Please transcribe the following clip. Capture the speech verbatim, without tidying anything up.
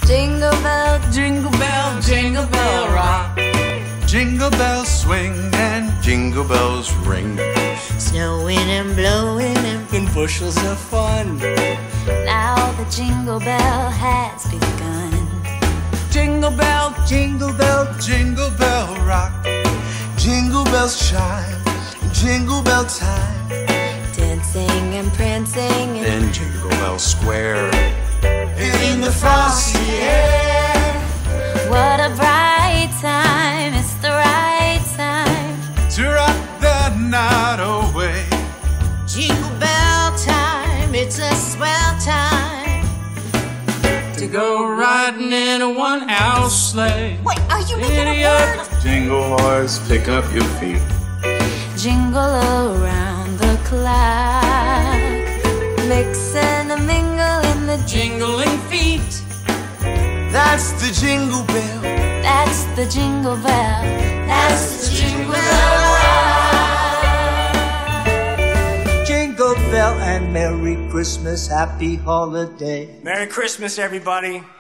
Jingle bell, jingle bell, jingle bell rock. Jingle bells swing and jingle bells ring. Snowing and blowing and In bushels of fun. now the jingle bell has begun. Jingle bell, Jingle bell, jingle bell rock. Jingle bells chime, jingle bell time. Dancing and prancing and In Jingle Bell Square, in the frosty air. what a bright time, it's the right time. to rock the night away. jingle bell time, it's a swell time. To go riding in a one-house sleigh. Wait, are you making a Idiot. word? Jingle horse, pick up your feet. Jingle around the clock, mix and a mingle in the jingle. Jingling feet. That's the jingle bell. That's the jingle bell. That's the jingle bell rock. Jingle bell and Merry Christmas, Happy Holiday. Merry Christmas, everybody.